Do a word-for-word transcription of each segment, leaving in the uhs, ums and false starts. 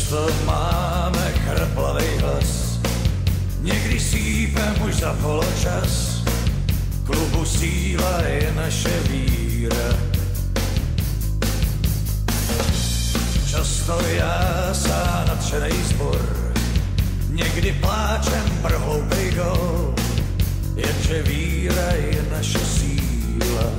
Často máme chraplavej hlas, někdy sípem už za poločas. Klubu síla je naše víra. Často já sám nadšenej zbor, někdy pláčem pro hloupej gól, jenže víra je naše síla.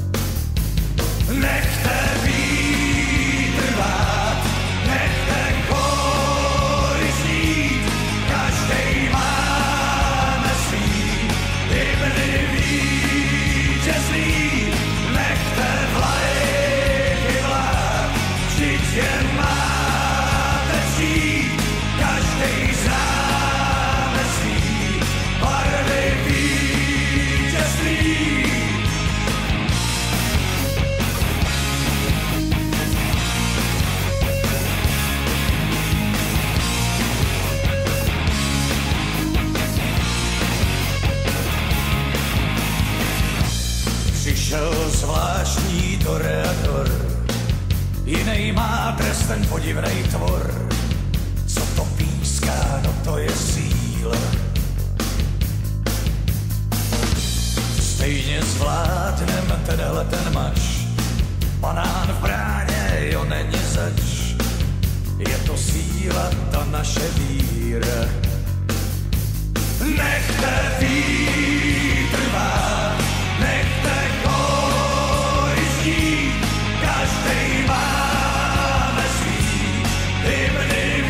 Nechte vítr vát, nechte kóry znít, každej máme svý hymny vítězný. Nechte vlajky vlád, vždyť je máte ctít, každej známe svý barvy vítězný. Přišel zvláštní toreador, jinej má trest ten podivnej tvor. Co to píská, no to je síla. Stejně zvládnem tenhle ten mač, banán v bráně, jo není zač. Je to síla, ta naše víra. Nechte vítr vát, nechte kóry znít, každej máme svý hymny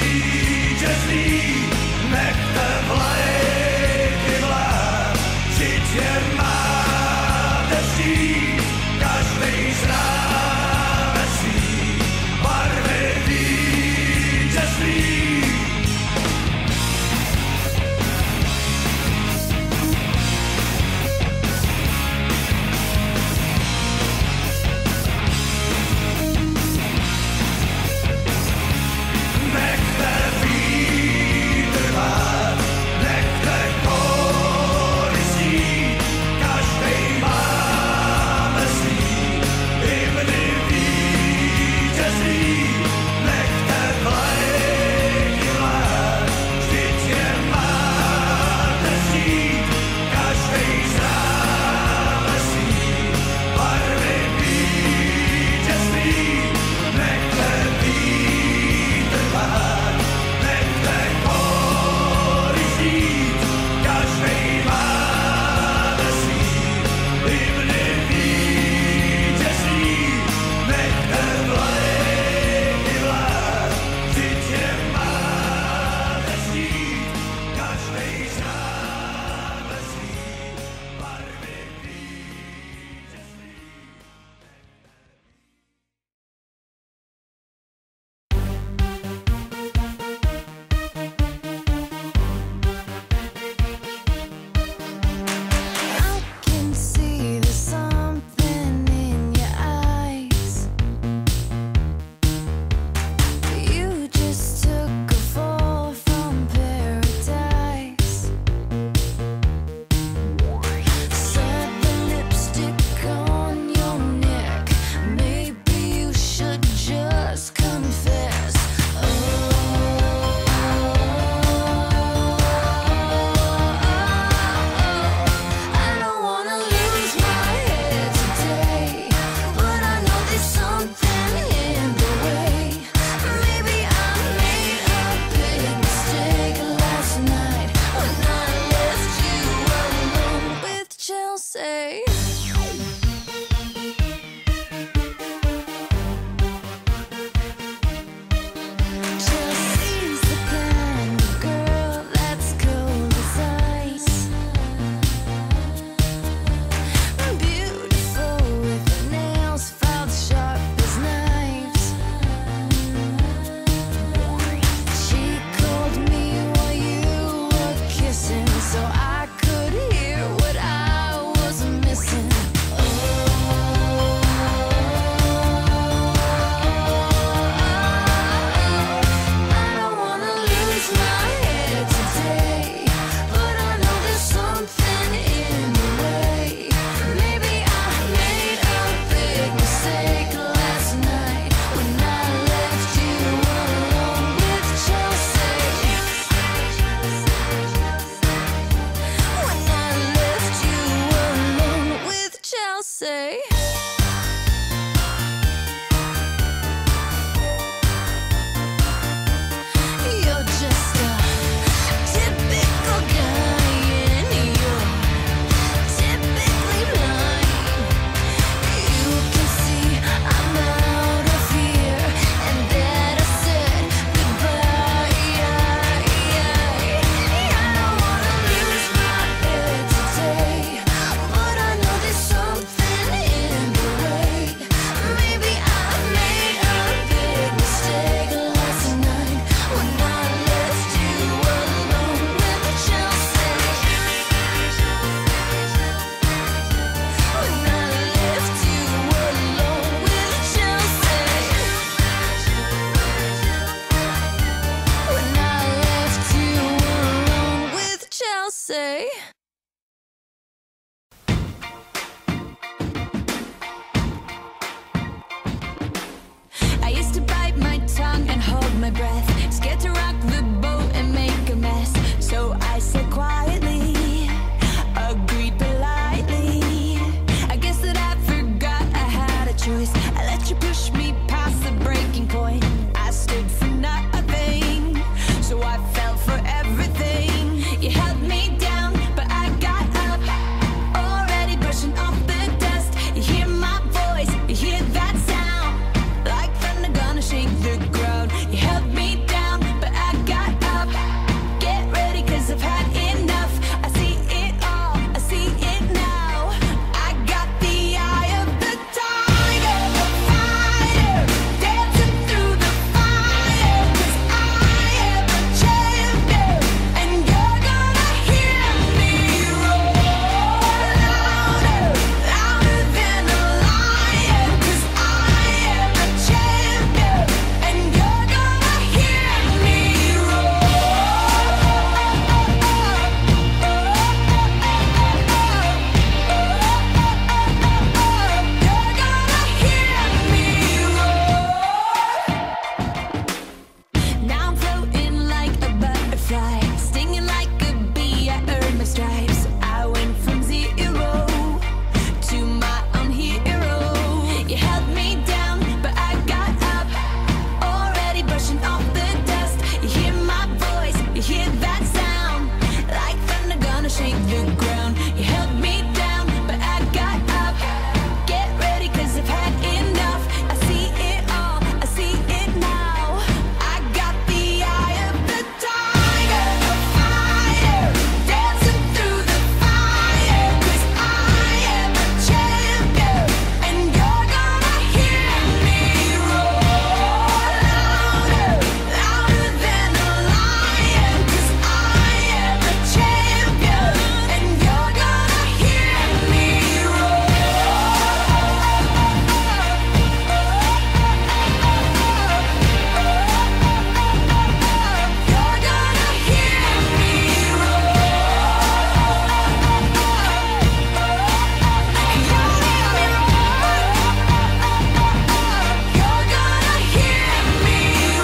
vítězný. Nechte vlajky vlád, vždyť je máte ctít, každej známe svý barvy vítězný. So I could hear what I was missing. say. You're just a typical guy, and you're typically mine. You can see I'm out of here, and that I said goodbye. I don't wanna lose my head today, but I know there's something in the way. Maybe I made a big mistake last night when I left you alone with Chelsea. When I left you alone with Chelsea. When I left you alone with Chelsea. I used to bite my tongue and hold my breath, scared to rock the boat and make a mess. So I said quietly, agreed politely. I guess that I forgot I had a choice. I let you push me past the breaking point. I stood for nothing, so I fell for everything. You held me down, but I got up, already brushing off the dust. You hear my voice, you hear that sound, like thunder gonna shake the ground. You held me down, but I got up. Get ready, cause I've had enough. I see it all, I see it now. I got the eye of the tiger, the fighter, dancing through the fire. Cause I am a champion, and you're gonna hear me roar louder, louder than a lion. Cause I am a champion, and you're gonna hear me Now I'm floating like a butterfly, stinging like a bee. I earned my stripes. I went from zero to my own hero. You held me down, but I got up, already brushing off the dust. You hear my voice, you hear that sound, like thunder gonna shake the ground. You held me down, but I got up. Get ready, cause I've had enough. I see it all, I see it now. I got the eye of the tiger, the fighter, dancing through the fire. Cause I am a champion, and you're gonna hear me roar louder, louder than a lion. Cause I am a champion, and you're gonna hear me roar. You're gonna hear me You're gonna hear me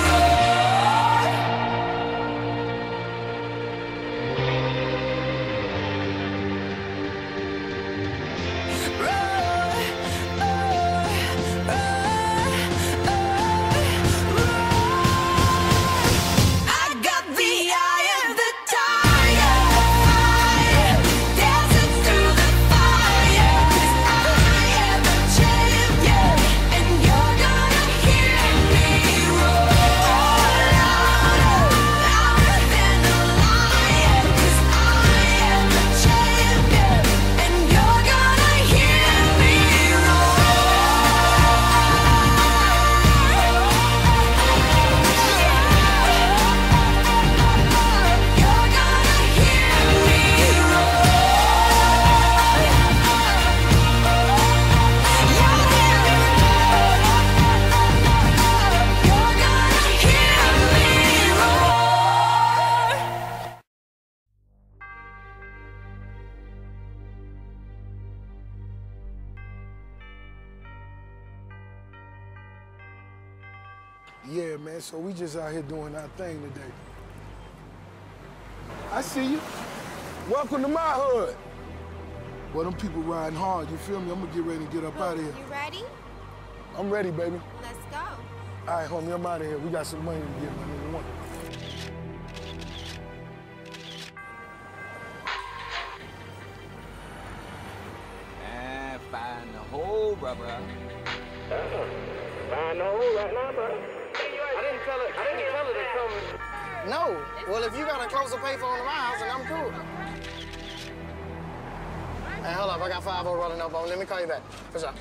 I got the eye of the tiger, fire, dancing through the fire. Cause I am a champion, and you're gonna hear me roar louder, louder than a lion. Cause I am a champion, and you're gonna hear me roar. You're gonna hear me Yeah, man, so we just out here doing our thing today. I see you. Welcome to my hood. Well, them people riding hard, you feel me? I'm gonna get ready and get up out of here. You ready? I'm ready, baby. Let's go. All right, homie, I'm out of here. We got some money to get, my nigga. One. And find the hole, brother. Uh, find the hole right now, bro. I didn't tell her. I didn't tell her to come. No. Well, if you got a closer payphone to my house, then I'm cool. Hey, hold up. I got five oh rolling up on. Let me call you back. For sure.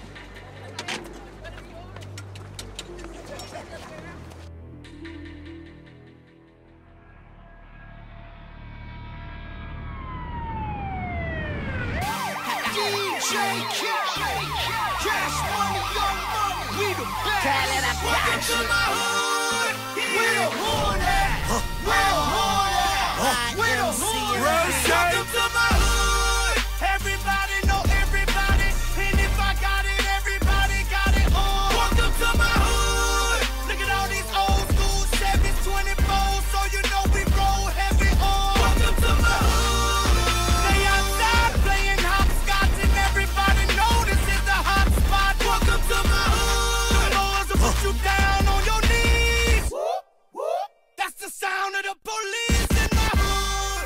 D J Cash Money, Young Money, we the best. Welcome to my hood. Where the hood at? Where the hood at? Where the hood at? Welcome to my hood. Everybody know everybody, and if I got it, everybody got it on. Welcome to my hood. Look at all these old school Chevys, twenty-fours, so you know we roll heavy on. Welcome to my hood. They outside playing hopscotch, and everybody know this is the hot spot. Welcome to my hood. The boys will put you down on your knees. Whoop, whoop. That's the sound of the police in my hood.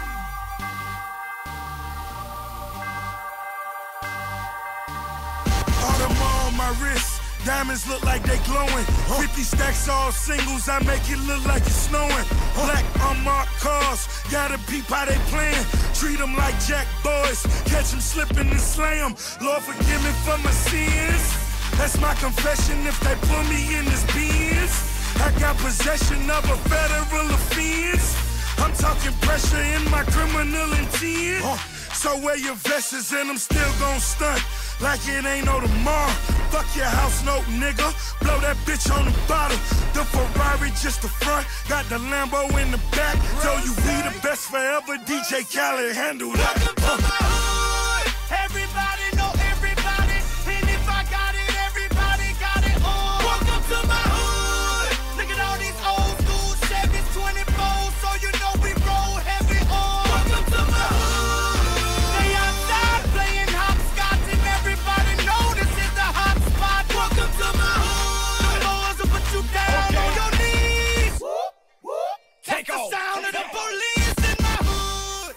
Audemars on my wrist, diamonds look like they glowing. fifty stacks all singles, I make it look like it's snowing. Black unmarked cars, gotta peep how they playing. Treat them like jack boys, catch them slipping and slay them. Lord forgive me for my sins. That's my confession if they put me in this Benz. I got possession of a federal offense. I'm talking pressure in my criminal intent. So wear your vests and I'm still gon' stunt like it ain't no tomorrow. Fuck your house note, nigga. Blow that bitch on the bottom. The Ferrari just the front, got the Lambo in the back. Tell you we the best forever. D J Khaled handle that. Welcome to my hood. Everybody know everybody, and if I got it, everybody got it on. Welcome to my hood. Look at all these old school Chevys, twenty-fours, so you know we roll heavy on. Welcome to my hood. They outside playing hopscotch, and everybody know this is the hot spot. Welcome to my hood. The boys will put you down on your knees. Whoop, whoop. That's the sound of the police in my hood.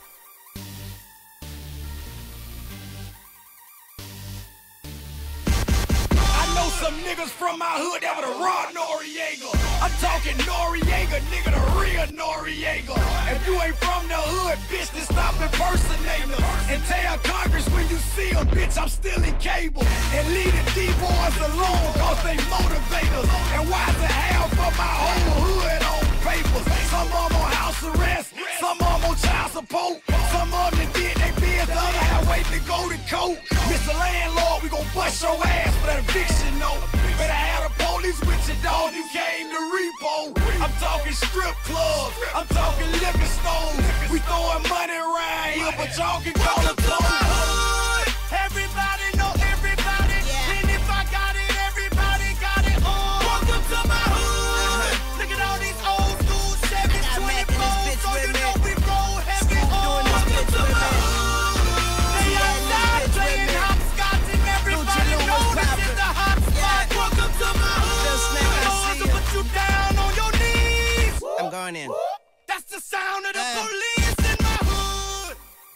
I know some niggas from my hood that would've raw Noriega. I'm talking Noriega, nigga, the real Noriega. If you ain't from the hood, bitch, then stop impersonating us. And tell Congress when you see them, bitch, I'm still in cable. And leave the D-boys alone, cause they motivate us. And why's the hell for my whole hood on papers? Some of them on house arrest, some of them on child support. Some of them that did they biz, the other half waiting to go to court. Mister Landlord, we gon' bust your ass for that eviction note. Better have the police with you, dog, you came to repo. I'm talking strip clubs, I'm talking liquor stores. We throwing money around here, but y'all can call it close. Everybody know everybody, and if I got it, everybody got it on. Welcome to my hood. Look at all these old school Chevys, twenty-fours, so you know we roll heavy on. Welcome to my hood. They outside playing hopscotch, and everybody know this is the hot spot. Welcome to my hood. The boys will put you down on your knees. I'm going in. That's the sound of the Uh. police in my hood.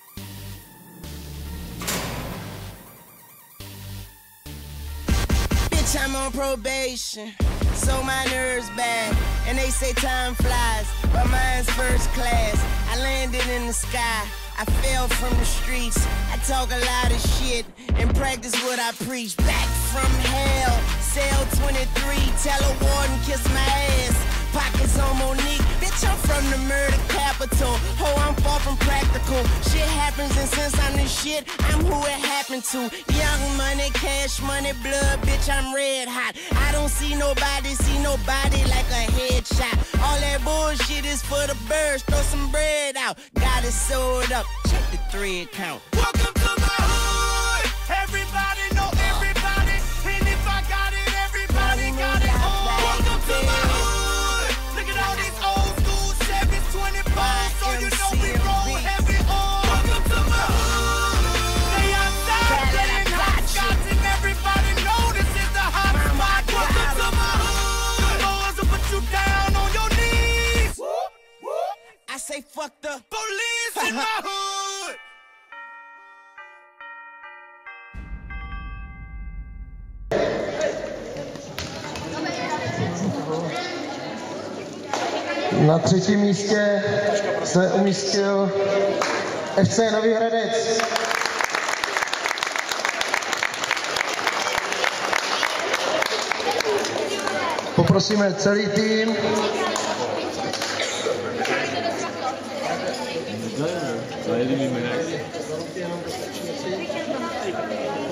Bitch, I'm on probation, so my nerves bad. And they say time flies, but mine's first class. I landed in the sky, I fell from the streets. I talk a lot of shit and practice what I preach. Back from hell, cell twenty-three, tell a warden kiss my ass. Pockets on Monique, bitch, I'm from the murder capital. Ho, I'm far from practical. Shit happens, and since I'm the shit, I'm who it happened to. Young money, cash money, blood, bitch, I'm red hot. I don't see nobody, see nobody like a headshot. All that bullshit is for the birds, throw some bread out. Got it sold up, check the thread count. Welcome to my hood. Everybody know everybody, and if I got it, everybody got it on. Welcome to my hood. Look at all these old school Chevys, twenty-fours, so you know we roll heavy on. Welcome to my hood. They outside Na třetím místě se umístil F C Nový Hradec. Poprosíme celý tým. No, no, no,